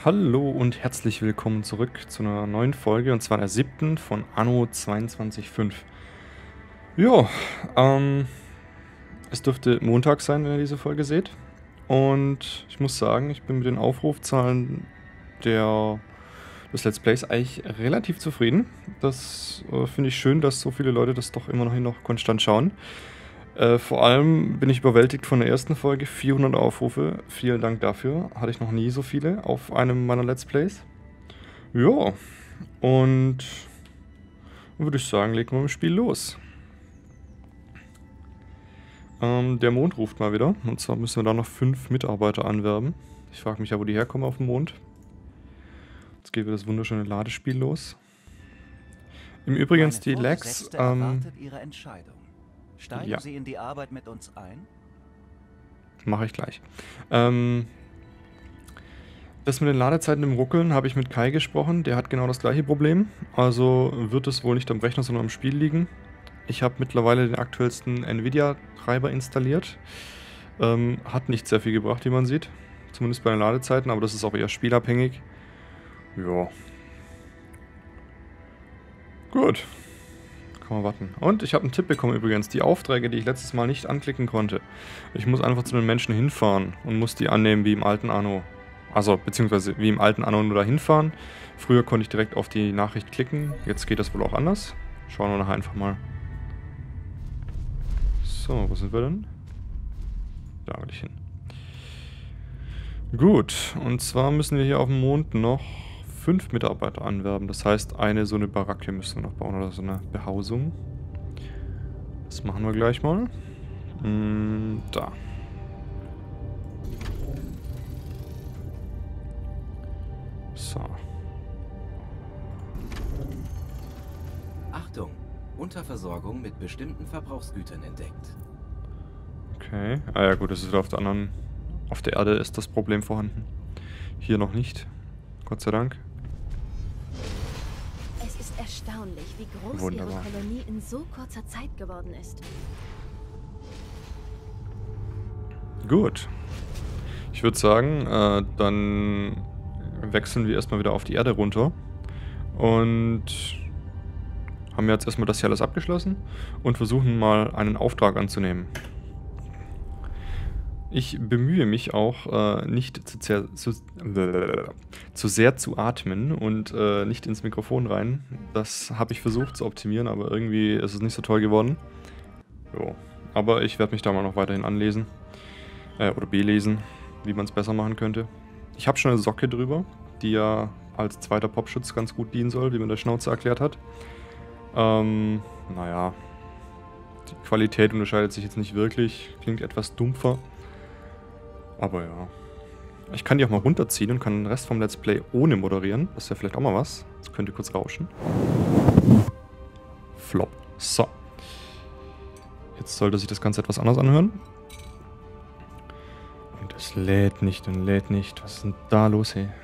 Hallo und herzlich willkommen zurück zu einer neuen Folge, und zwar der 7. von Anno 22.5. Ja, es dürfte Montag sein, wenn ihr diese Folge seht. Und ich muss sagen, ich bin mit den Aufrufzahlen des Let's Plays eigentlich relativ zufrieden. Das finde ich schön, dass so viele Leute das doch immer noch konstant schauen. Vor allem bin ich überwältigt von der ersten Folge, 400 Aufrufe. Vielen Dank dafür. Hatte ich noch nie so viele auf einem meiner Let's Plays. Ja, und würde ich sagen, legen wir mit dem Spiel los. Der Mond ruft mal wieder. Und zwar müssen wir da noch 5 Mitarbeiter anwerben. Ich frage mich ja, wo die herkommen auf dem Mond. Jetzt geht wieder das wunderschöne Ladespiel los. Im Übrigen, die Lags... erwartet Ihre Entscheidung. Steigen ja. Sie in die Arbeit mit uns ein? Mache ich gleich. Das mit den Ladezeiten im Ruckeln habe ich mit Kai gesprochen. Der hat genau das gleiche Problem. Also wird es wohl nicht am Rechner, sondern am Spiel liegen. Ich habe mittlerweile den aktuellsten Nvidia-Treiber installiert. Hat nicht sehr viel gebracht, wie man sieht. Zumindest bei den Ladezeiten, aber das ist auch eher spielabhängig. Ja. Gut. Kann man warten. Und ich habe einen Tipp bekommen übrigens. Die Aufträge, die ich letztes Mal nicht anklicken konnte. Ich muss einfach zu den Menschen hinfahren und muss die annehmen wie im alten Anno. Also, beziehungsweise wie im alten Anno nur da hinfahren. Früher konnte ich direkt auf die Nachricht klicken. Jetzt geht das wohl auch anders. Schauen wir nachher einfach mal. So, wo sind wir denn? Da will ich hin. Gut, und zwar müssen wir hier auf dem Mond noch 5 Mitarbeiter anwerben. Das heißt, so eine Baracke müssen wir noch bauen oder so eine Behausung. Das machen wir gleich mal. Da. So. Achtung! Unterversorgung mit bestimmten Verbrauchsgütern entdeckt. Okay. Ah ja gut, das ist wieder auf der anderen... Auf der Erde ist das Problem vorhanden. Hier noch nicht. Gott sei Dank. Es ist erstaunlich, wie groß Wunderbar. Ihre Kolonie in so kurzer Zeit geworden ist. Gut. Ich würde sagen, dann wechseln wir erstmal wieder auf die Erde runter. Und haben jetzt erstmal das hier alles abgeschlossen und versuchen mal einen Auftrag anzunehmen. Ich bemühe mich auch, nicht zu sehr zu atmen und nicht ins Mikrofon rein. Das habe ich versucht zu optimieren, aber irgendwie ist es nicht so toll geworden. Jo. Aber ich werde mich da mal noch weiterhin anlesen. Oder belesen, wie man es besser machen könnte. Ich habe schon eine Socke drüber, die ja als zweiter Popschutz ganz gut dienen soll, wie mir der Schnauze erklärt hat. Naja. Die Qualität unterscheidet sich jetzt nicht wirklich. Klingt etwas dumpfer. Aber ja. Ich kann die auch mal runterziehen und kann den Rest vom Let's Play ohne moderieren. Das wäre vielleicht auch mal was. Das könnte kurz rauschen. Flop. So. Jetzt sollte sich das Ganze etwas anders anhören. Und es lädt nicht und lädt nicht. Was ist denn da los, hey?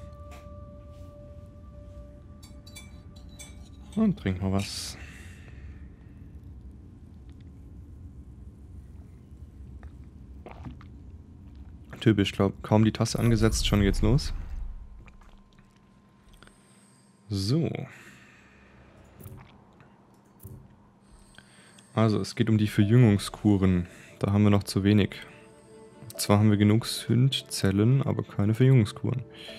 Und trink mal was. Typisch, glaube kaum die Tasse angesetzt, schon geht's los. So. Also, es geht um die Verjüngungskuren. Da haben wir noch zu wenig. Zwar haben wir genug Synth-Zellen, aber keine Verjüngungskuren.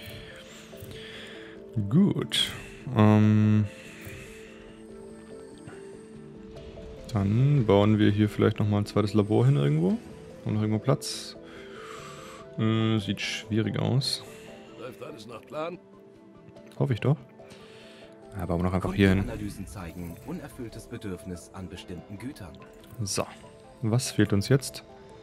Gut. Dann bauen wir hier vielleicht nochmal ein zweites Labor hin irgendwo. Haben noch irgendwo Platz? Sieht schwierig aus. Läuft alles nach Plan? Hoffe ich doch. Ja, bauen wir noch einfach hier hin. Analysen zeigen unerfülltes Bedürfnis an bestimmten Gütern. So. Was fehlt uns jetzt?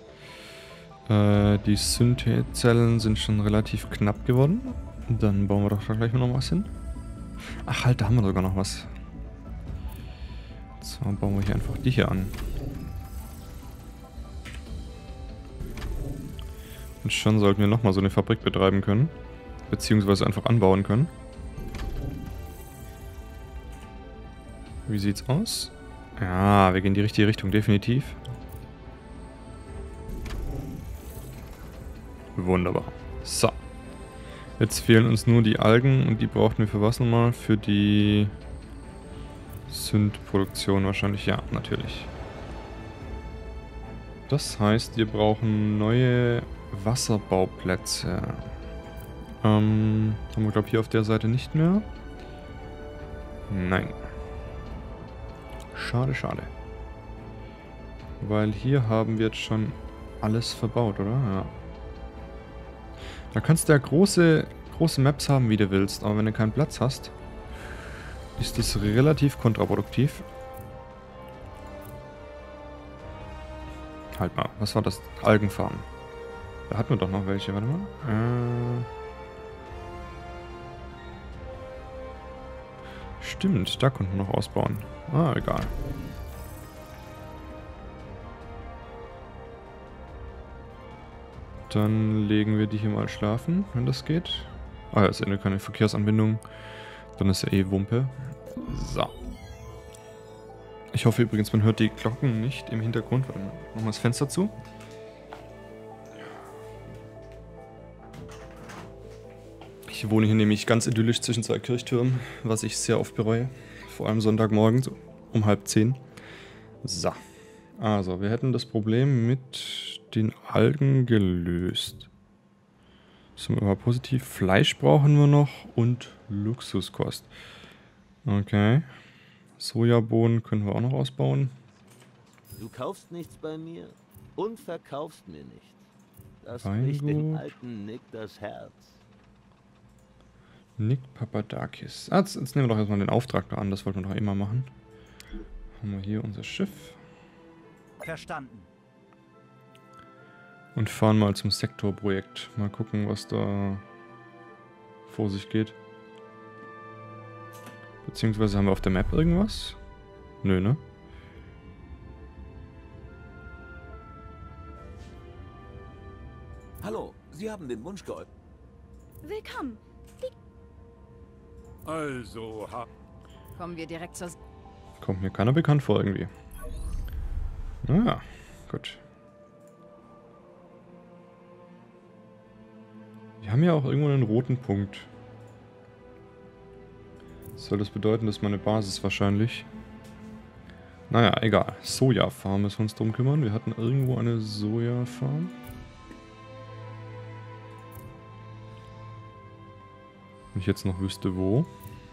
Die Synthezellen sind schon relativ knapp geworden. Dann bauen wir doch da gleich mal noch was hin. Ach halt, da haben wir sogar noch was. So, bauen wir hier einfach die hier an. Und schon sollten wir nochmal so eine Fabrik betreiben können. Beziehungsweise einfach anbauen können. Wie sieht's aus? Ja, wir gehen in die richtige Richtung, definitiv. Wunderbar. So. Jetzt fehlen uns nur die Algen und die brauchten wir für was nochmal? Für die Synth-Produktion wahrscheinlich. Ja, natürlich. Das heißt, wir brauchen neue Wasserbauplätze. Haben wir, glaube ich, hier auf der Seite nicht mehr. Nein. Schade, schade. Weil hier haben wir jetzt schon alles verbaut, oder? Ja. Da kannst du ja große Maps haben, wie du willst. Aber wenn du keinen Platz hast, ist das relativ kontraproduktiv. Halt mal, was war das? Algenfarm. Da hatten wir doch noch welche, warte mal. Stimmt, da konnten wir noch ausbauen. Ah, egal. Dann legen wir die hier mal schlafen, wenn das geht. Ah ja, ist ja keine Verkehrsanbindung. Dann ist ja eh Wumpe. So. Ich hoffe übrigens, man hört die Glocken nicht im Hintergrund. Warte mal, machen wir das Fenster zu. Ich wohne hier nämlich ganz idyllisch zwischen zwei Kirchtürmen, was ich sehr oft bereue. Vor allem Sonntagmorgen, so um 9:30. So. Also, wir hätten das Problem mit den Algen gelöst. Sind wir mal positiv. Fleisch brauchen wir noch und Luxuskost. Okay. Sojabohnen können wir auch noch ausbauen. Du kaufst nichts bei mir und verkaufst mir nichts. Das Weingut. bricht dem alten Nick das Herz. Nick Papadakis. Ah, jetzt nehmen wir doch erstmal den Auftrag da an. Das wollten wir doch immer machen. Haben wir hier unser Schiff. Verstanden. Und fahren mal zum Sektorprojekt. Mal gucken, was da vor sich geht. Beziehungsweise haben wir auf der Map irgendwas? Nö, ne? Hallo, Sie haben den Wunsch geäußert. Willkommen. Also, Kommen wir direkt zur... Kommt mir keiner bekannt vor irgendwie. Naja, gut. Wir haben ja auch irgendwo einen roten Punkt. Soll das bedeuten, dass meine Basis wahrscheinlich... Naja, egal. Sojafarm müssen wir uns drum kümmern. Wir hatten irgendwo eine Sojafarm. Wenn ich jetzt noch wüsste, wo.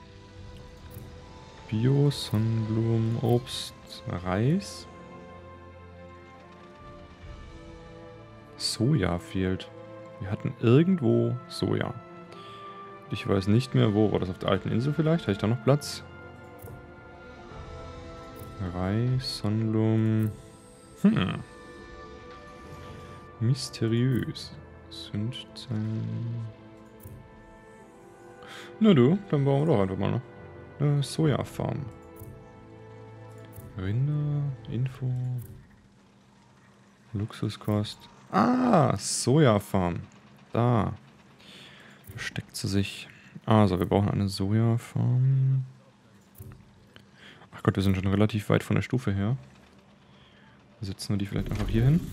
Bio, Sonnenblumen, Obst, Reis. Soja fehlt. Wir hatten irgendwo Soja. Ich weiß nicht mehr, wo. War das auf der alten Insel vielleicht? Hatte ich da noch Platz? Reis, Sonnenblumen. Mysteriös. Zündzellen. Na du, dann bauen wir doch einfach mal noch eine Sojafarm. Rinder, Info. Luxuskost. Ah, Sojafarm. Da. Versteckt sie sich. Also, wir brauchen eine Sojafarm. Ach Gott, wir sind schon relativ weit von der Stufe her. Setzen wir die vielleicht einfach hier hin.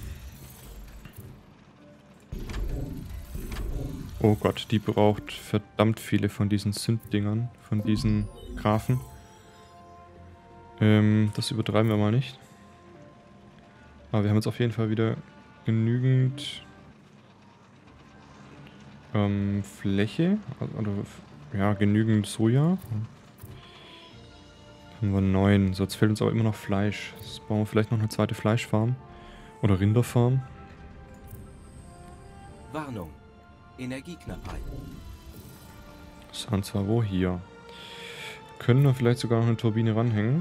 Oh Gott, die braucht verdammt viele von diesen Synth-Dingern, von diesen Graphen. Das übertreiben wir mal nicht. Aber wir haben jetzt auf jeden Fall wieder genügend Fläche, oder ja, genügend Soja. Haben wir 9. So, jetzt fehlt uns aber immer noch Fleisch. Jetzt bauen wir vielleicht noch eine zweite Fleischfarm. Oder Rinderfarm. Warnung. Energieknappheit. So, und zwar wo? Hier. Können wir vielleicht sogar noch eine Turbine ranhängen?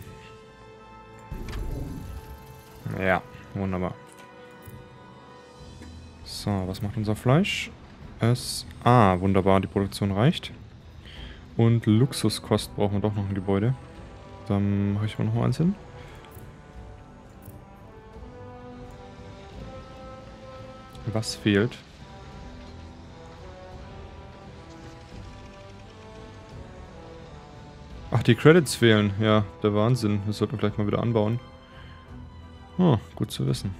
Ja, wunderbar. So, was macht unser Fleisch? Wunderbar, die Produktion reicht. Und Luxuskost brauchen wir doch noch ein Gebäude. Dann mache ich mal noch mal eins hin. Was fehlt? Ach, die Credits fehlen. Ja, der Wahnsinn. Das sollten wir gleich mal wieder anbauen. Oh, gut zu wissen.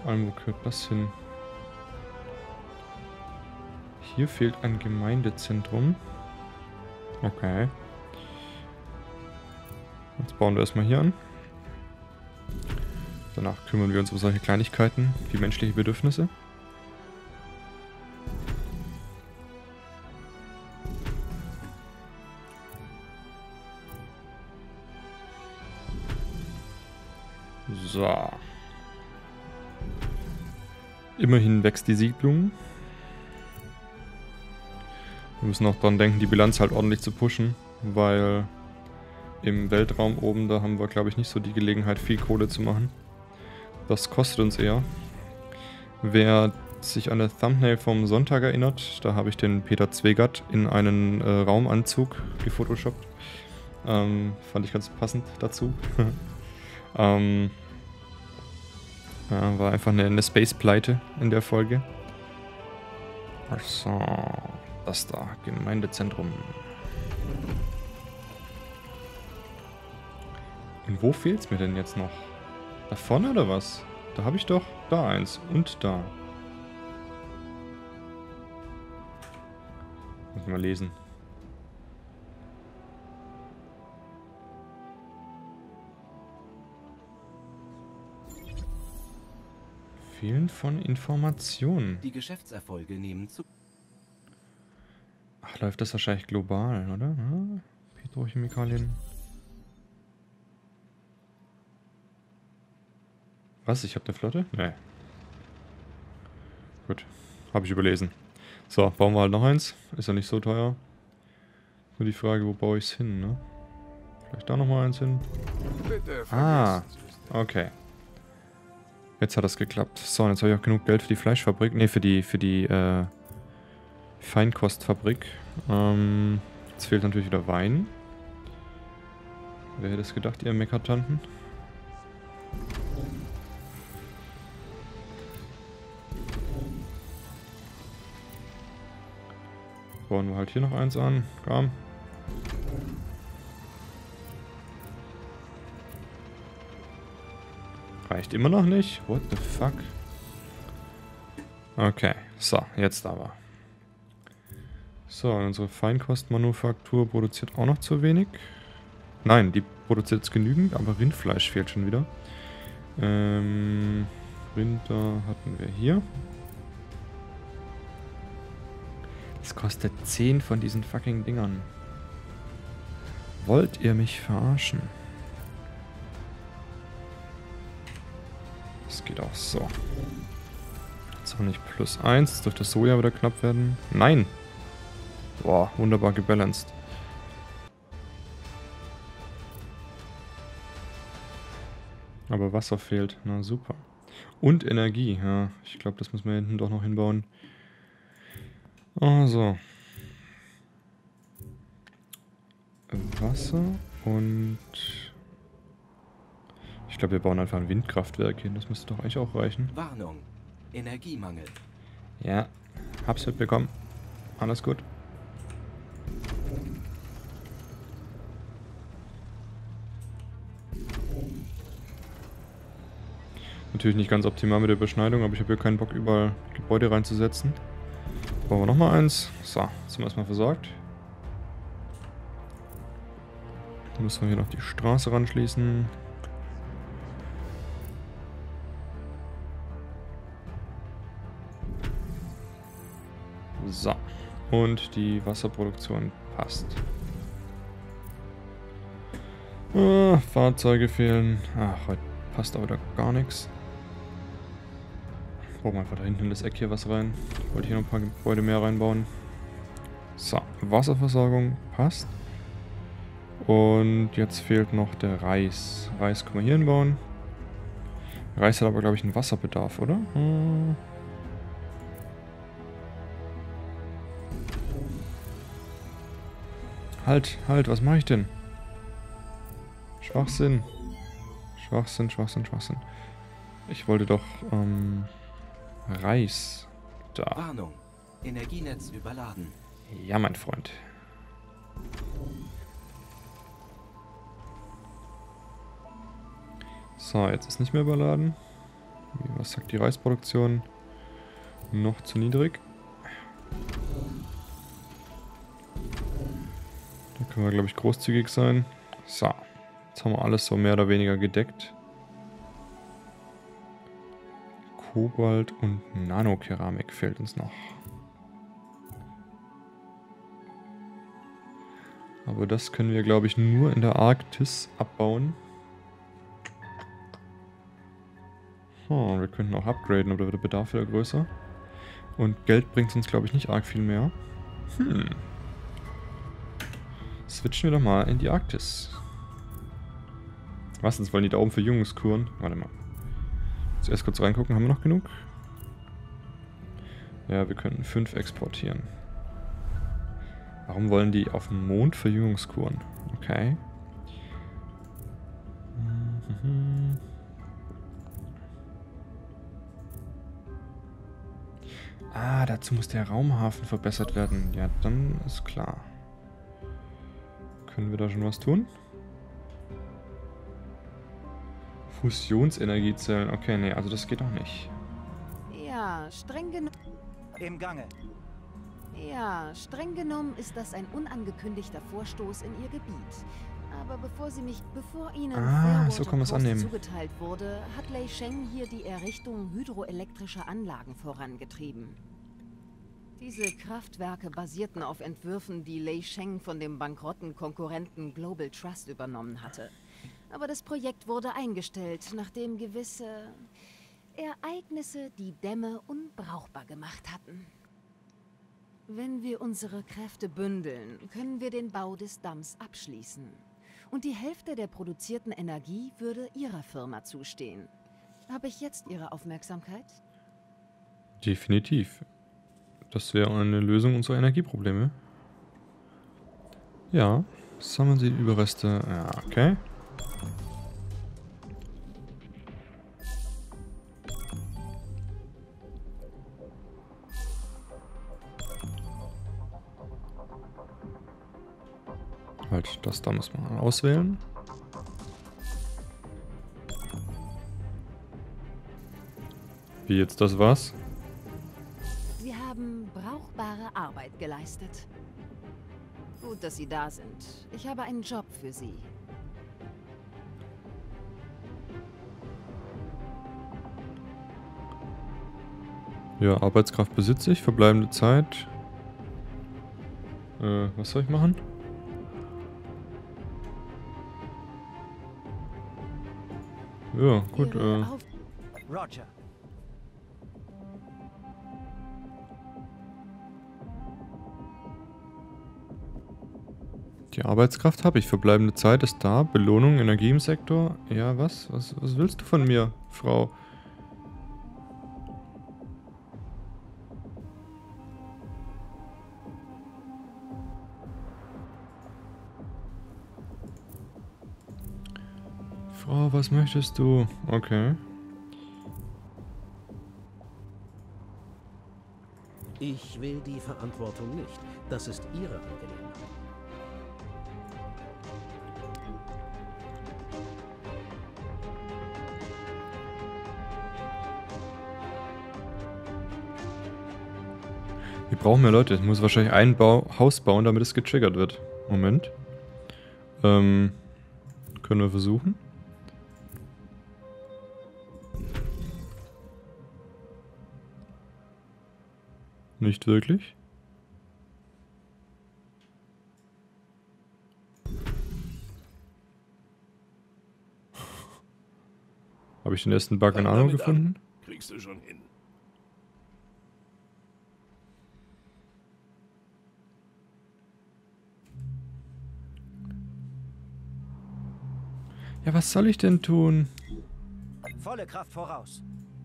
Vor allem, wo gehört das hin? Hier fehlt ein Gemeindezentrum. Okay. Jetzt bauen wir erstmal hier an. Danach kümmern wir uns um solche Kleinigkeiten wie menschliche Bedürfnisse. So. Immerhin wächst die Siedlung. Wir müssen auch dran denken, die Bilanz halt ordentlich zu pushen, weil im Weltraum oben, da haben wir, glaube ich, nicht so die Gelegenheit, viel Kohle zu machen. Das kostet uns eher. Wer sich an das Thumbnail vom Sonntag erinnert, da habe ich den Peter Zwegert in einen Raumanzug gefotoshoppt. Fand ich ganz passend dazu. War einfach eine Space-Pleite in der Folge. So, das da, Gemeindezentrum. Und wo fehlt's mir denn jetzt noch? Da vorne oder was? Da habe ich doch da eins und da. Muss mal lesen. Fehlen von Informationen. Die Geschäftserfolge nehmen zu. Ach, läuft das wahrscheinlich global, oder? Ja, Petrochemikalien. Was? Ich habe eine Flotte? Nee. Gut. Habe ich überlesen. So, bauen wir halt noch eins. Ist ja nicht so teuer. Nur die Frage, wo baue ich es hin, ne? Vielleicht da nochmal eins hin. Bitte Ah, vergessen Sie es nicht. okay. Jetzt hat das geklappt. So, und jetzt habe ich auch genug Geld für die Fleischfabrik. Ne, für die Feinkostfabrik. Jetzt fehlt natürlich wieder Wein. Wer hätte es gedacht, ihr Meckertanten? Bauen wir halt hier noch eins an. Komm. Reicht immer noch nicht? What the fuck? Okay, so, jetzt aber. So, unsere Feinkostmanufaktur produziert auch noch zu wenig. Nein, die produziert jetzt genügend, aber Rindfleisch fehlt schon wieder. Rinder hatten wir hier. Das kostet 10 von diesen fucking Dingern. Wollt ihr mich verarschen? Das geht auch so. Jetzt auch nicht +1. Jetzt dürfte das Soja wieder knapp werden. Nein! Boah, wunderbar gebalanced. Aber Wasser fehlt. Na super. Und Energie. Ja, ich glaube, das müssen wir hinten doch noch hinbauen. Also. Wasser und... Ich glaube, wir bauen einfach ein Windkraftwerk hin. Das müsste doch eigentlich auch reichen. Warnung. Energiemangel. Ja, hab's mitbekommen. Alles gut. Natürlich nicht ganz optimal mit der Überschneidung, aber ich habe hier keinen Bock, überall Gebäude reinzusetzen. Bauen wir nochmal eins. So, jetzt sind wir erstmal versorgt. Dann müssen wir hier noch die Straße ranschließen. So. Und die Wasserproduktion passt. Fahrzeuge fehlen. Ach, heute passt aber da gar nichts. Bauen wir einfach da hinten in das Eck hier was rein. Ich wollte hier noch ein paar Gebäude mehr reinbauen. So, Wasserversorgung passt. Und jetzt fehlt noch der Reis. Reis können wir hier hinbauen. Reis hat aber, glaube ich, einen Wasserbedarf, oder? Halt, was mache ich denn? Schwachsinn. Schwachsinn. Ich wollte doch, Reis. Da. Warnung. Energienetz überladen. Ja, mein Freund. So, jetzt ist nicht mehr überladen. Was sagt die Reisproduktion? Noch zu niedrig. Da können wir, glaube ich, großzügig sein. So, jetzt haben wir alles so mehr oder weniger gedeckt. Kobalt und Nanokeramik fehlt uns noch. Aber das können wir, glaube ich, nur in der Arktis abbauen. Oh, wir könnten auch upgraden, aber da wird der Bedarf wieder größer. Und Geld bringt uns, glaube ich, nicht arg viel mehr. Switchen wir doch mal in die Arktis. Was, jetzt wollen die da oben Verjüngungskuren? Warte mal. Zuerst kurz reingucken, haben wir noch genug? Ja, wir könnten 5 exportieren. Warum wollen die auf dem Mond Verjüngungskuren? Okay. Ah, dazu muss der Raumhafen verbessert werden. Ja, dann ist klar. Können wir da schon was tun? Fusionsenergiezellen. Okay, nee, also das geht doch nicht. Ja, streng genommen. Im Gange. Ja, streng genommen ist das ein unangekündigter Vorstoß in Ihr Gebiet. Aber bevor Ihnen so kann man es annehmen. zugeteilt wurde, hat Lei Sheng hier die Errichtung hydroelektrischer Anlagen vorangetrieben. Diese Kraftwerke basierten auf Entwürfen, die Lei Sheng von dem bankrotten Konkurrenten Global Trust übernommen hatte. Aber das Projekt wurde eingestellt, nachdem gewisse Ereignisse die Dämme unbrauchbar gemacht hatten. Wenn wir unsere Kräfte bündeln, können wir den Bau des Damms abschließen. Und die Hälfte der produzierten Energie würde Ihrer Firma zustehen. Habe ich jetzt Ihre Aufmerksamkeit? Definitiv. Das wäre eine Lösung unserer Energieprobleme. Ja, sammeln Sie die Überreste. Ja, okay. Halt, das da muss man auswählen. Wie jetzt das was? Sie haben brauchbare Arbeit geleistet. Gut, dass Sie da sind. Ich habe einen Job für Sie. Ja, Arbeitskraft besitze ich, verbleibende Zeit. Was soll ich machen? Ja, gut, Roger. die Arbeitskraft habe ich, verbleibende Zeit ist da, Belohnung, Energie im Sektor. Ja, was? Was willst du von mir, Frau? Frau, was möchtest du? Okay. Ich will die Verantwortung nicht. Das ist Ihre Angelegenheit. Wir brauchen mehr Leute. Ich muss wahrscheinlich ein Haus bauen, damit es getriggert wird. Moment. Können wir versuchen? Nicht wirklich. Habe ich den ersten Bug in Ahnung gefunden? Kriegst du schon hin. Ja, was soll ich denn tun? Volle Kraft voraus.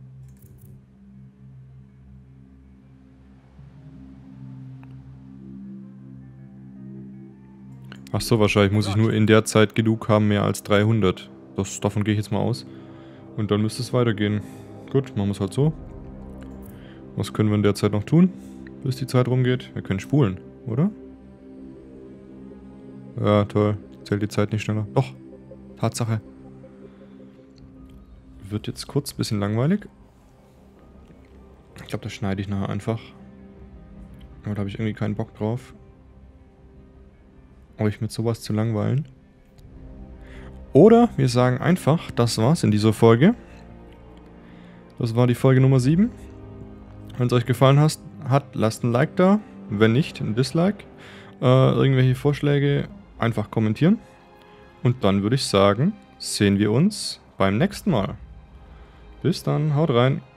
Ach so, wahrscheinlich muss ich nur in der Zeit genug haben, mehr als 300. Davon gehe ich jetzt mal aus. Und dann müsste es weitergehen. Gut, machen wir es halt so. Was können wir in der Zeit noch tun, bis die Zeit rumgeht? Wir können spulen, oder? Ja, toll. Zählt die Zeit nicht schneller. Doch. Tatsache. Wird jetzt kurz ein bisschen langweilig. Ich glaube, das schneide ich nachher einfach. Aber da habe ich irgendwie keinen Bock drauf. Euch mit sowas zu langweilen. Oder wir sagen einfach, das war's in dieser Folge. Das war die Folge Nummer 7. Wenn es euch gefallen hat, lasst ein Like da. Wenn nicht, ein Dislike. Irgendwelche Vorschläge einfach kommentieren. Und dann würde ich sagen, sehen wir uns beim nächsten Mal. Bis dann, haut rein.